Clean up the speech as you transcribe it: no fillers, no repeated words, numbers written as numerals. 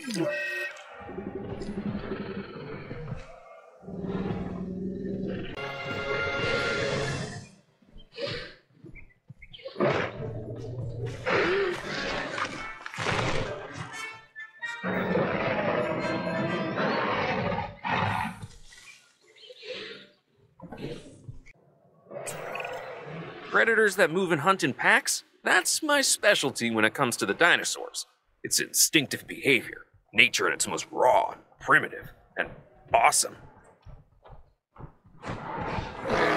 Predators that move and hunt in packs? That's my specialty when it comes to the dinosaurs. It's instinctive behavior, nature at its most raw, primitive, and awesome.